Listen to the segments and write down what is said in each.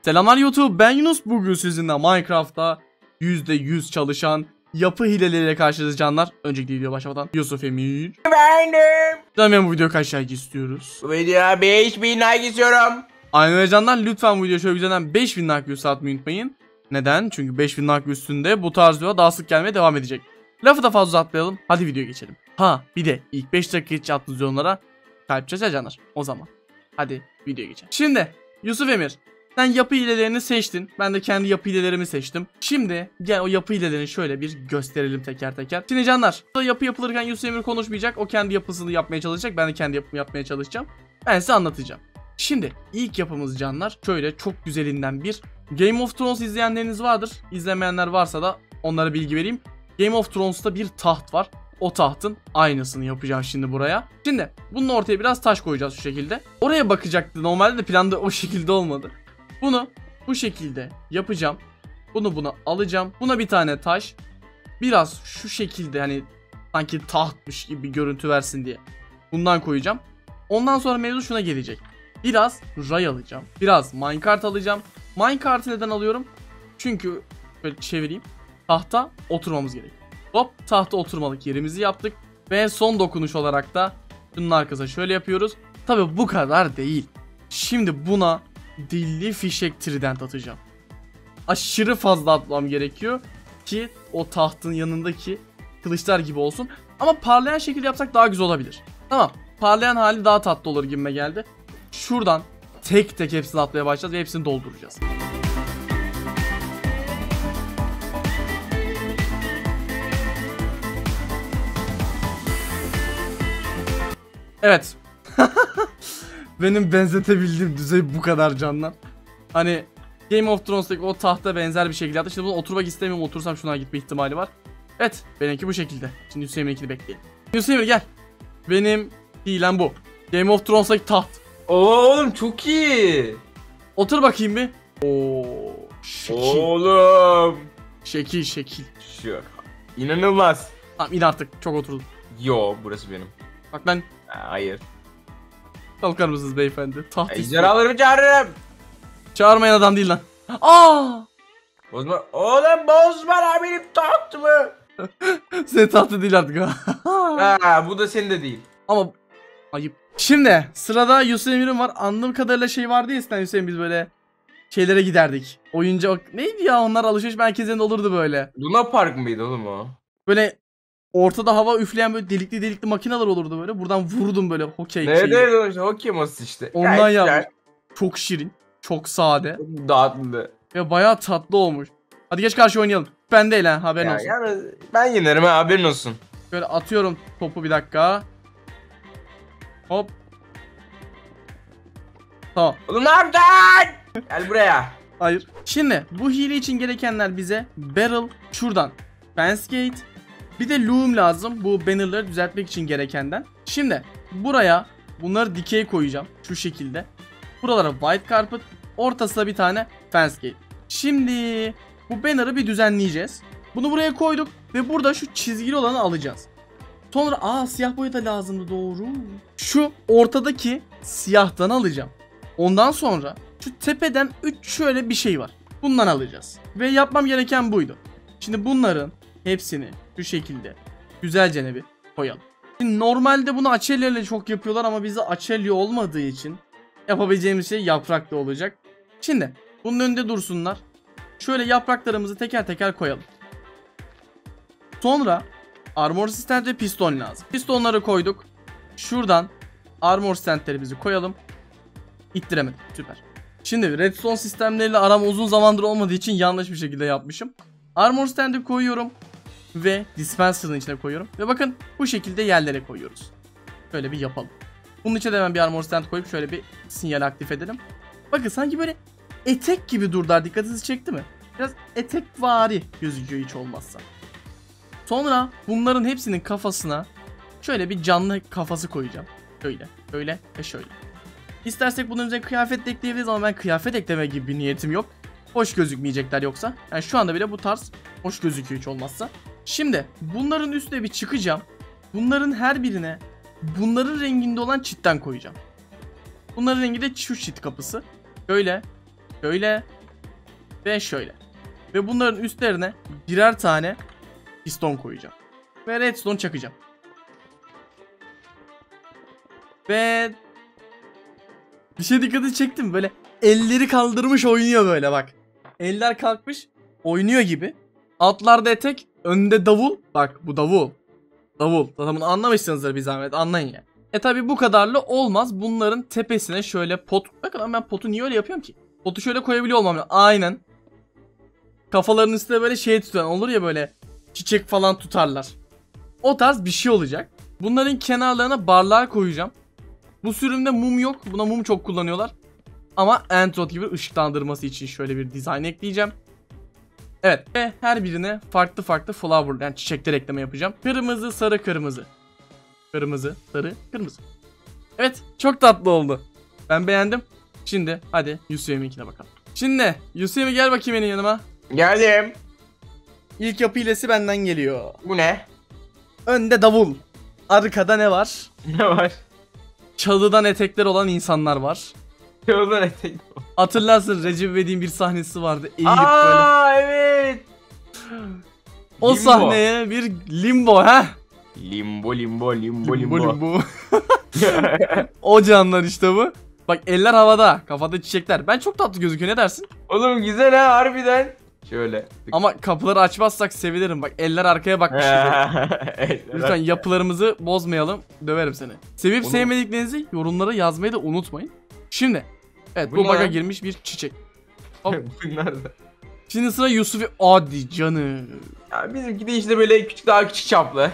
Selamlar YouTube, ben Yunus. Bugün sizinle Minecraft'ta %100 çalışan yapı hileleriyle karşınızdayız canlar. Önceki video başlamadan Yusuf Emir. Benim. Hemen bu video kaç like istiyoruz? Bu videoya 5000 like istiyorum. Aynen öyle canlar, lütfen bu videoya şöyle güzelden 5000 like views atmayı unutmayın. Neden? Çünkü 5000 like üstünde bu tarz video daha sık gelmeye devam edecek. Lafı da fazla uzatmayalım, hadi videoya geçelim. Ha bir de ilk 5 dakika hiç attığınız yorumlara kalp çeker canlar. O zaman hadi videoya geçelim. Şimdi Yusuf Emir, sen yapı hilelerini seçtin. Ben de kendi yapı hilelerimi seçtim. Şimdi gel o yapı hilelerini şöyle bir gösterelim teker teker. Şimdi canlar, yapı yapılırken Yusuf Emir konuşmayacak. O kendi yapısını yapmaya çalışacak. Ben de kendi yapımı yapmaya çalışacağım. Ben size anlatacağım. Şimdi ilk yapımız canlar şöyle çok güzelinden bir Game of Thrones izleyenleriniz vardır. İzlemeyenler varsa da onlara bilgi vereyim. Game of Thrones'ta bir taht var. O tahtın aynısını yapacağım şimdi buraya. Şimdi bunun ortaya biraz taş koyacağız şu şekilde. Oraya bakacaktı. Normalde de planda o şekilde olmadı. Bunu bu şekilde yapacağım. Bunu alacağım. Buna bir tane taş. Biraz şu şekilde, hani sanki tahtmış gibi bir görüntü versin diye bundan koyacağım. Ondan sonra mevzu şuna gelecek. Biraz ray alacağım. Biraz minecart alacağım. Minecart'ı neden alıyorum? Çünkü böyle çevireyim. Tahta oturmamız gerek. Hop, tahta oturmalık yerimizi yaptık. Ve son dokunuş olarak da bunun arkasına şöyle yapıyoruz. Tabi bu kadar değil. Şimdi buna dilli fişek trident atacağım. Aşırı fazla atmam gerekiyor ki o tahtın yanındaki kılıçlar gibi olsun. Ama parlayan şekilde yapsak daha güzel olabilir. Tamam, parlayan hali daha tatlı olur gibime geldi. Şuradan tek tek hepsini atmaya başlayacağız ve hepsini dolduracağız. Evet. Benim benzetebildiğim düzey bu kadar canlar. Hani Game of Thrones'taki o tahta benzer bir şekilde yaptı. Şimdi bunu oturmak istemiyorum. Otursam şuna gitme ihtimali var. Evet, benimki bu şekilde. Şimdi Hüseyin'inkini bekleyelim. Hüseyin gel. Benim hilem bu. Game of Thrones'taki taht. Oğlum çok iyi. Otur bakayım bir. Oo, şekil. Oğlum. Şekil. Şu. İnanılmaz. Tamam, in artık. Çok oturdum. Yo, burası benim. Bak ben. Hayır. Kalkar mısınız beyefendi? Taht istiyor. Ejderhalarımı çağırırım. Çağırmayan adam değil lan. Aa! Bozma. Oğlum bozma lan benim tahtımı. Senin tahtı değil artık ha. Ha, bu da senin de değil. Ama ayıp. Şimdi sırada Yusuf Emir'in var. Anladığım kadarıyla şey vardı ya, eskiden Yusuf Emir, biz böyle şeylere giderdik. Oyuncak neydi ya, onlar alışveriş merkezlerinde olurdu böyle. Luna Park mıydı oğlum o? Böyle ortada hava üfleyen böyle delikli makineler olurdu böyle. Buradan vurdum böyle hokey şeyi. Nerede hokey masası işte. Ondan yapmış. Çok şirin. Çok sade. Dağıtıldı. Ve bayağı tatlı olmuş. Hadi geç karşı oynayalım. Ben de eğlen, haberin olsun. Yani ben yenerim ha, haberin olsun. Böyle atıyorum topu, bir dakika. Hop. Tamam. Oğlum ne yaptın? Gel buraya. Hayır. Şimdi bu hile için gerekenler bize barrel, şuradan fence gate, bir de loom lazım bu bannerları düzeltmek için gerekenden. Şimdi buraya bunları dikey koyacağım şu şekilde. Buralara white carpet, ortasına bir tane fence gate. Şimdi bu banner'ı bir düzenleyeceğiz. Bunu buraya koyduk ve burada şu çizgili olanı alacağız. Sonra siyah boya da lazımdı, doğru. Şu ortadaki siyahtan alacağım. Ondan sonra şu tepeden 3 şöyle bir şey var. Bundan alacağız. Ve yapmam gereken buydu. Şimdi bunların hepsini şu şekilde güzelce bir koyalım. Şimdi normalde bunu açelya çok yapıyorlar ama bizde açelya olmadığı için yapabileceğimiz şey yapraklı olacak. Şimdi bunun önünde dursunlar. Şöyle yapraklarımızı teker teker koyalım. Sonra armor stand ve piston lazım. Pistonları koyduk. Şuradan armor standlerimizi koyalım. İttiremedim. Süper. Şimdi redstone sistemleriyle aram uzun zamandır olmadığı için yanlış bir şekilde yapmışım. Armor stand'i koyuyorum. Ve dispenser'ın içine koyuyorum. Ve bakın bu şekilde yerlere koyuyoruz. Şöyle bir yapalım. Bunun içine de hemen bir armor stand koyup şöyle bir sinyal aktif edelim. Bakın sanki böyle etek gibi durdular. Dikkatinizi çekti mi? Biraz etekvari gözüküyor hiç olmazsa. Sonra bunların hepsinin kafasına şöyle bir canlı kafası koyacağım. Şöyle ve şöyle. İstersek bunun üzerine kıyafet de ekleyebiliriz ama ben kıyafet ekleme gibi bir niyetim yok. Hoş gözükmeyecekler yoksa. Yani şu anda bile bu tarz hoş gözüküyor hiç olmazsa. Şimdi bunların üstüne bir çıkacağım. Bunların her birine bunların renginde olan çitten koyacağım. Bunların rengi de şu çit kapısı. Şöyle Ve şöyle. Ve bunların üstlerine birer tane piston koyacağım. Ve redstone çakacağım. Ve bir şey dikkatini çektim, böyle elleri kaldırmış oynuyor böyle bak. Eller kalkmış oynuyor gibi. Altlarda etek, önde davul. Bak bu davul. Davul. Zaten bunu anlamışsınızdır, bir zahmet anlayın ya. Tabi bu kadarla olmaz. Bunların tepesine şöyle pot. Bakın ama ben potu niye öyle yapıyorum ki? Potu şöyle koyabiliyor olmam lazım. Aynen. Kafalarının üstüne böyle şey tutan olur ya, böyle çiçek falan tutarlar. O tarz bir şey olacak. Bunların kenarlarına barlar koyacağım. Bu sürümde mum yok. Buna mum çok kullanıyorlar. Ama Android gibi ışıklandırması için şöyle bir dizayn ekleyeceğim. Evet. Ve her birine farklı farklı flower, yani çiçekler ekleme yapacağım. Kırmızı, sarı, kırmızı. Kırmızı, sarı, kırmızı. Evet. Çok tatlı oldu. Ben beğendim. Şimdi hadi Yusuf'unkine bakalım. Şimdi Yusuf gel bakayım benim yanıma. Geldim. İlk yapı hilesi benden geliyor. Bu ne? Önde davul. Arkada ne var? Ne var? Çalıdan etekler olan insanlar var. Yoldan etek. Hatırlarsın, Recep İvedik'in bir sahnesi vardı. Eğilip böyle. Aa evet. O Limbo. sahneye bir limbo ha. Limbo. Limbo. O canlar işte bu. Bak eller havada, kafada çiçekler. Ben çok tatlı gözüküyor, ne dersin? Oğlum güzel ha harbiden. Şöyle. Ama kapıları açmazsak sevinirim. Bak eller arkaya bakmış. Evet, Lütfen yapılarımızı bozmayalım. Döverim seni. Sevip Onu- sevmediklerinizi yorumlara yazmayı da unutmayın. Şimdi. Evet, Bu bu ne baga lan? girmiş bir çiçek. Hop. Bunlar da. Şimdi sıra Yusuf'u. Hadi canım. Ya bizimki de işte böyle küçük, daha küçük çaplı.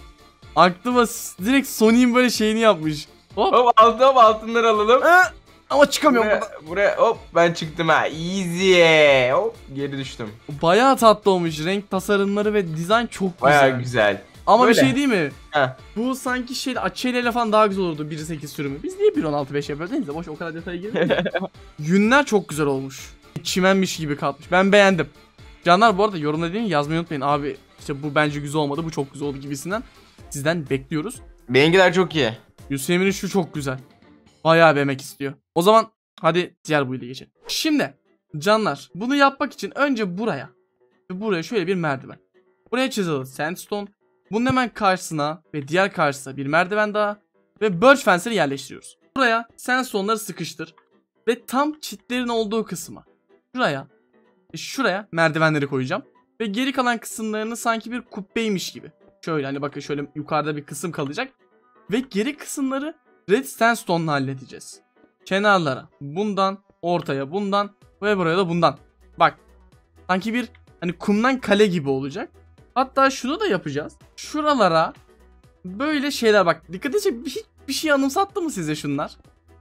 Aklıma direkt Sony'in böyle şeyini yapmış. Hop. Hop altınları alalım. Ama çıkamıyorum Buraya, buradan. buraya hop ben çıktım ha. Easy. Hop geri düştüm. Bayağı tatlı olmuş. Renk tasarımları ve dizayn çok Bayağı güzel. güzel. Ama Böyle. bir şey değil mi? Heh. Bu sanki şey, Açelya'yla falan daha güzel olurdu 1.8 sürümü. Biz niye 1.16.5 yapıyoruz? Neyse boş, o kadar detaya girmeyelim. Yünler çok güzel olmuş. Çimenmiş gibi katmış. Ben beğendim. Canlar bu arada yorumda dediğini yazmayı unutmayın. Abi işte bu bence güzel olmadı, bu çok güzel oldu gibisinden sizden bekliyoruz. Benimkiler çok iyi. Yusuf Emir'in şu çok güzel. Bayağı bir emek istiyor. O zaman hadi diğer build'e geçelim. Şimdi canlar, bunu yapmak için önce buraya ve buraya şöyle bir merdiven. Buraya çizildi sandstone. Bunun hemen karşısına ve diğer karşısına bir merdiven daha ve birch fence'leri yerleştiriyoruz. Buraya sandstone'ları sıkıştır ve tam çitlerin olduğu kısma, şuraya ve şuraya merdivenleri koyacağım ve geri kalan kısımlarını sanki bir kubbeymiş gibi. Şöyle hani bakın, şöyle yukarıda bir kısım kalacak ve geri kısımları red sandstone'la halledeceğiz. Kenarlara bundan, ortaya bundan ve buraya da bundan. Bak sanki bir hani kumdan kale gibi olacak. Hatta şunu da yapacağız. Şuralara böyle şeyler, bak dikkat edin, bir şey anımsattı mı size şunlar?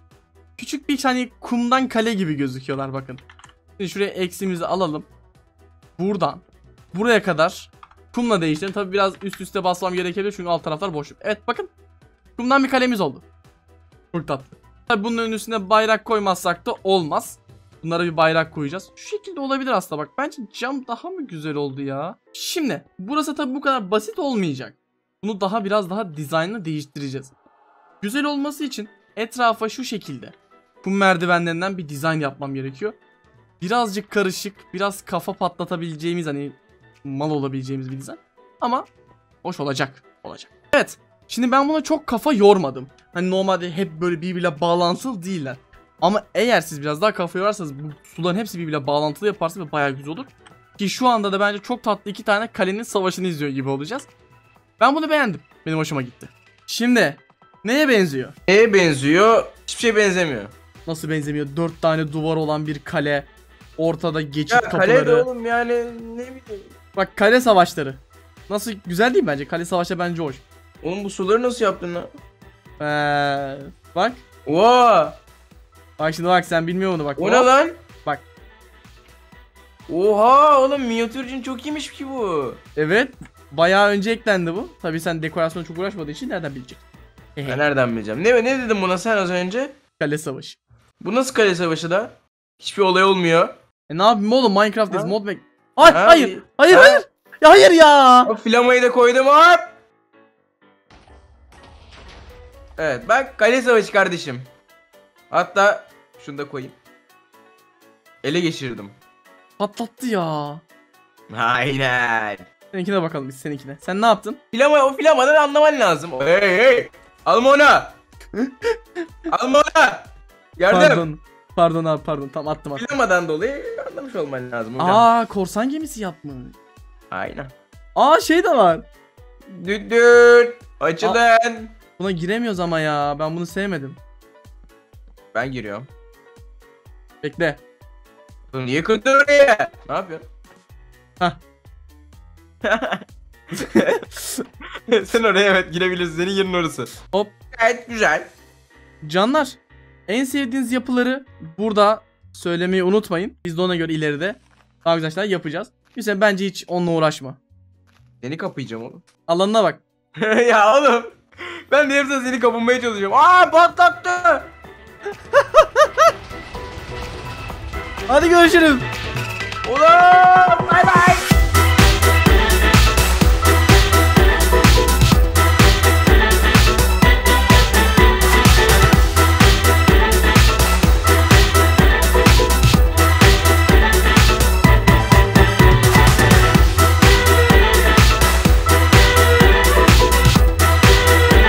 Küçük bir hani kumdan kale gibi gözüküyorlar bakın. Şimdi şuraya eksimizi alalım. Buradan buraya kadar kumla değiştirelim. Tabi biraz üst üste basmam gerekebilir çünkü alt taraflar boşluk. Evet bakın, kumdan bir kalemiz oldu. Çok tatlı. Tabi bunun üstüne bayrak koymazsak da olmaz. Bunlara bir bayrak koyacağız. Şu şekilde olabilir aslında bak. Bence cam daha mı güzel oldu ya? Şimdi burası tabi bu kadar basit olmayacak. Bunu biraz daha dizaynla değiştireceğiz. Güzel olması için etrafa şu şekilde kum merdivenlerinden bir dizayn yapmam gerekiyor. Birazcık karışık, biraz kafa patlatabileceğimiz, hani mal olabileceğimiz bir dizayn. Ama hoş olacak. Evet. Şimdi ben buna çok kafa yormadım. Hani normalde hep böyle birbiriyle bağlantılı değiller. Ama eğer siz biraz daha kafa yorarsanız bu suların hepsi birbiriyle bağlantılı yaparsa ve bayağı güzel olur. Ki şu anda da bence çok tatlı iki tane kalenin savaşını izliyor gibi olacağız. Ben bunu beğendim. Benim hoşuma gitti. Şimdi neye benziyor? Neye benziyor? Hiçbir şey benzemiyor. Nasıl benzemiyor? 4 tane duvar olan bir kale. Ortada geçit Ya kapıları. kale de oğlum yani ne bileyim. Bak kale savaşları. Nasıl güzel değil mi bence? Kale savaşı bence hoş. Oğlum bu suları nasıl yaptın lan? Bak. Oha! Bak şimdi bak, sen bilmiyor musun bak. O ne lan? Bak. Oha oğlum minyatürcün çok iyiymiş ki bu. Evet. Bayağı önce eklendi bu. Tabii sen dekorasyona çok uğraşmadığın için nereden bilecek? Ben nereden bileceğim? Ne dedim buna sen az önce? Kale savaşı. Bu nasıl kale savaşı da? Hiçbir olay olmuyor. Ne yapayım oğlum, Minecraft'ız, Ha? mod make. Ay, Ha? hayır. Hayır Ha? hayır. Ya hayır ya. O flamayı da koydum hop. Evet bak kale savaşı kardeşim. Hatta şunu da koyayım. Ele geçirdim. Patlattı ya. Aynen. Seninkine bakalım biz, seninkine. Sen ne yaptın? O flamadan anlaman lazım. Hey. Alma ona. Alma ona. Yardım. Pardon abi, pardon. Tam attım. Flamadan dolayı anlamış olman lazım hocam. Aa, korsan gemisi yapmış. Aynen. Aa, şey de var. Düdün. Açılın. Buna giremiyoruz ama ya. Ben bunu sevmedim. Ben giriyorum. Bekle. Niye kırdın oraya? Ne yapıyorsun? Hah. Sen oraya evet girebilirsin. Senin yerin orası. Hop. Gayet güzel. Canlar, en sevdiğiniz yapıları burada söylemeyi unutmayın. Biz de ona göre ileride daha güzel şeyler yapacağız. Güzel, bence hiç onunla uğraşma. Seni kapayacağım oğlum. Alanına bak. Ya oğlum. Ben de hepsine seni kapınmaya çalışıyorum. Aa, patlattı. Hadi görüşürüz. Oğlum bay bay.